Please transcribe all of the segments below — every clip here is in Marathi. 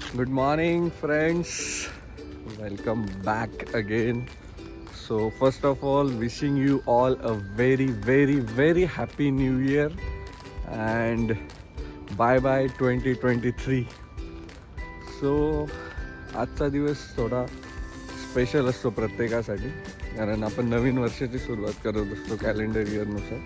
Good morning, friends. Welcome back again. So, first of all, wishing you all a very happy new year and bye bye 2023. So, आजचा दिवस थोडा स्पेशल असतो प्रत्येकासाठी, कारण आपण नवीन वर्षाची सुरुवात करत असतो कॅलेंडर इयरनुसार.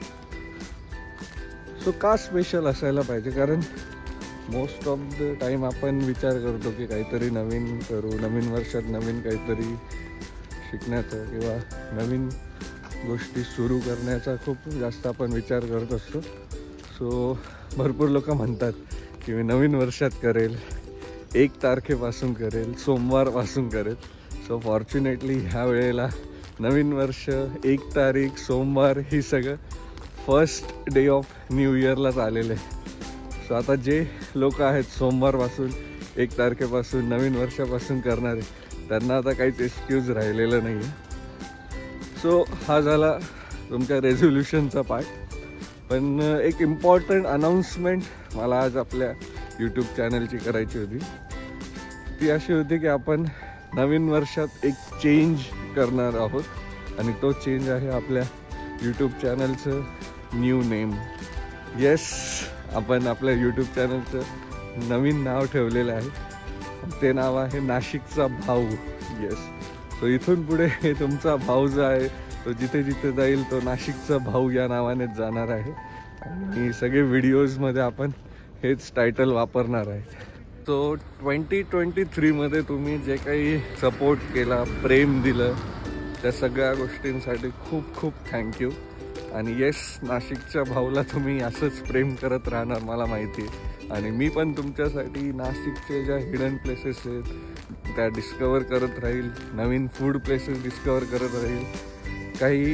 सो का स्पेशल असायला पाहिजे, कारण मोस्ट ऑफ द टाइम आपण विचार करतो की काहीतरी नवीन करू, नवीन वर्षात नवीन काहीतरी शिकण्याचा किंवा नवीन गोष्टी सुरू करण्याचा खूप जास्त आपण विचार करत असतो. सो भरपूर लोक म्हणतात की मी नवीन वर्षात करेल, 1 तारखेपासून करेल, सोमवारपासून करेल. सो फॉर्च्युनेटली ह्या वेळेला नवीन वर्ष 1 तारीख सोमवार ही सगळं फर्स्ट डे ऑफ न्यू इयरलाच आलेलं आहे. सो आता जे लोक आहेत सोमवारपासून 1 तारखेपासून नवीन वर्षापासून करणारे, त्यांना आता काहीच एक्सक्यूज राहिलेलं नाही आहे. सो हा झाला तुमच्या रेझोल्युशनचा पार्ट. पण एक इम्पॉर्टंट अनाऊन्समेंट मला आज आपल्या यूट्यूब चॅनलची करायची होती. ती अशी होती की आपण नवीन वर्षात एक चेंज करणार आहोत आणि तो चेंज आहे आपल्या यूट्यूब चॅनलचं न्यू नेम. येस, आपण आपल्या यूट्यूब चॅनलचं नवीन नाव ठेवलेलं आहे. ते नाव आहे नाशिकचा भाऊ. येस, सो इथून पुढे तुमचा भाऊ जो आहे तो जिथे जिथे जाईल तो नाशिकचा भाऊ या नावानेच जाणार आहे. आणि सगळे व्हिडिओजमध्ये आपण हेच टायटल वापरणार आहे. सो 2023मध्ये तुम्ही जे काही सपोर्ट केला, प्रेम दिलं, त्या सगळ्या गोष्टींसाठी खूप खूप थँक्यू. आणि येस, नाशिकच्या भाऊला तुम्ही असंच प्रेम करत राहणार मला माहिती आहे. आणि मी पण तुमच्यासाठी नाशिकचे ज्या हिडन प्लेसेस आहेत त्या डिस्कवर करत राहील, नवीन फूड प्लेसेस डिस्कवर करत राहील, काही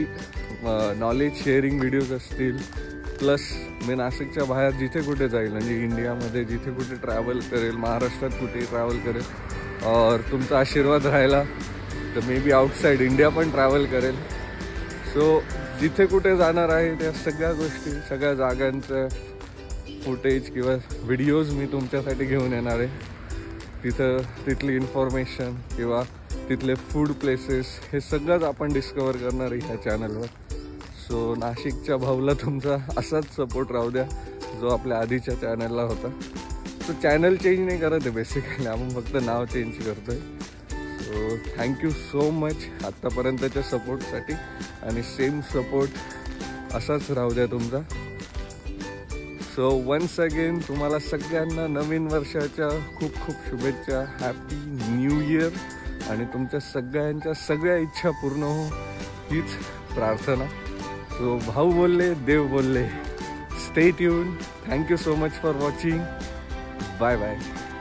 नॉलेज शेअरिंग व्हिडिओज असतील. प्लस मी नाशिकच्या बाहेर जिथे कुठे जाईल, म्हणजे इंडियामध्ये जिथे कुठे ट्रॅव्हल करेल, महाराष्ट्रात कुठेही ट्रॅव्हल करेल, और तुमचा आशीर्वाद राहिला तर मे बी आउटसाईड इंडिया पण ट्रॅव्हल करेल. सो जिथे कुठे जाणार आहे त्या सगळ्या गोष्टी, सगळ्या जागांचं फुटेज किंवा व्हिडिओज मी तुमच्यासाठी घेऊन येणार आहे. तिथली इन्फॉर्मेशन किंवा तिथले फूड प्लेसेस हे सगळंच आपण डिस्कवर करणार आहे ह्या चॅनलवर. सो नाशिकच्या भाऊला तुमचा असाच सपोर्ट राहू द्या जो आपल्या आधीच्या चॅनलला होता. सो चॅनल चेंज नाही करत आहे बेसिकली, आपण फक्त नाव चेंज करतो आहे. सो थँक्यू सो मच आत्तापर्यंतच्या सपोर्टसाठी, आणि सेम सपोर्ट असाच राहू द्या तुमचा. सो वन्स अगेन तुम्हाला सगळ्यांना नवीन वर्षाच्या खूप खूप शुभेच्छा. Happy new year. आणि तुमच्या सगळ्यांच्या सगळ्या इच्छा पूर्ण हो हीच प्रार्थना. सो भाऊ बोलले, देव बोलले. Stay tuned. Thank you so much for watching. Bye bye.